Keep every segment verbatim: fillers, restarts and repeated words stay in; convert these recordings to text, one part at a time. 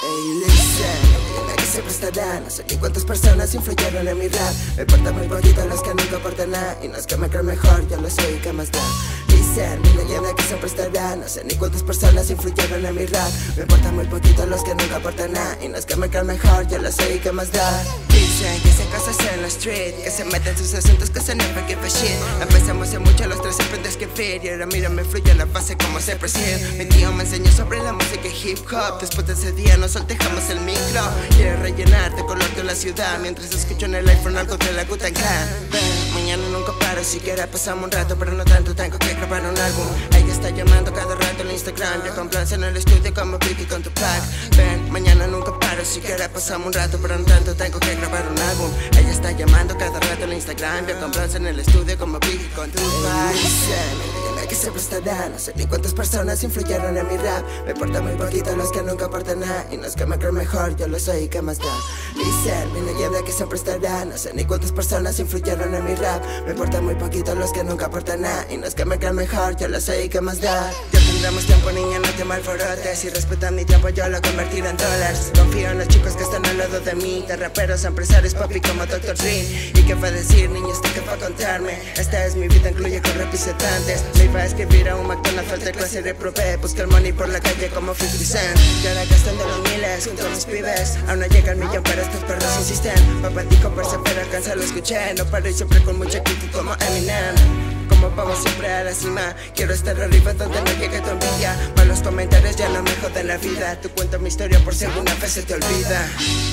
Hey, listen, dime que siempre estará. No sé ni cuántas personas influyeron en mi rap. Me importa muy poquito los que nunca aportan nada. Y no es que me creen mejor, yo lo soy y qué más da. Dicen, mi leyenda que siempre estará. No sé ni cuántas personas influyeron en mi rap. Me importa muy poquito los que nunca aportan nada. Y no es que me creen mejor, yo lo soy y qué más da. Dicen que hacen cosas en la street, que se meten sus asuntos, que se never give a shit. Empezamos en mucho los tres aprendes que fit. Y ahora mira, me fluye la base como se percibe. Mi tío me enseñó sobre la música y hip hop. Después de ese día nos soltejamos el micro. Quiere rellenar de color de la ciudad mientras escucho en el iPhone algo de la Wu-Tang Clan. Mañana nunca paro, siquiera pasamos un rato, pero no tanto, tengo que grabar un álbum. Ella está llamando cada rato en Instagram. Yo con plans en el estudio como Vicky con tu pack. Ven, mañana nunca paro, siquiera pasamos un rato, pero no tanto, tengo que grabar un álbum. Ella está llamando cada rato en Instagram. Yo con plans en el estudio como Vicky con tu pack. Dime que siempre estará. No sé ni cuántas personas influyeron en mi rap. Me importa muy poquito los que nunca aportan nada. Y no es que me creen mejor, yo lo soy y qué más da. Dicen, mi leyenda que siempre estará. No sé ni cuántas personas influyeron en mi rap. Me importa muy poquito los que nunca aportan nada. Y no es que me crean mejor, yo lo sé y qué más da. Ya tendremos tiempo, niña, no te malforotes. Si respetan mi tiempo, yo lo convertiré en dólares. Confío en los chicos que están al lado de mí. De raperos, empresarios, papi como doctor Dre. ¿Y qué va a decir, niño, esto que va a contarme? Esta es mi vida, incluye con representantes. Me iba a escribir a un McDonald's, falta clase reprobé. Busca el money por la calle como cincuenta Cent. Y ahora gastando los miles junto a mis pibes. Aún no llega el millón, pero estos perros insisten. Papá dijo persevera, alcanza, lo escuché. No paro y siempre con mucha actitud como Eminem. Como vamos siempre a la cima. Quiero estar arriba donde no llegue tu envidia. Para los comentarios ya no me joden la vida. Tú cuenta mi historia por si alguna vez se te olvida.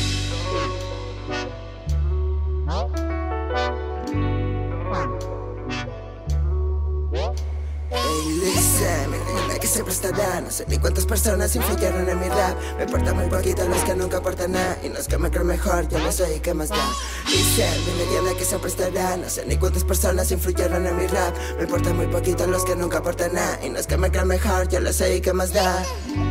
Que siempre estará. No sé ni cuántas personas influyeron en mi rap. Me importa muy poquito los que nunca aportan nada. Y no es que me creen mejor, yo lo soy y qué más da. Dicen, mi leyenda que siempre estará. No sé ni cuántas personas influyeron en mi rap. Me importa muy poquito los que nunca aportan nada. Y no es que me creen mejor, yo lo soy y qué más da.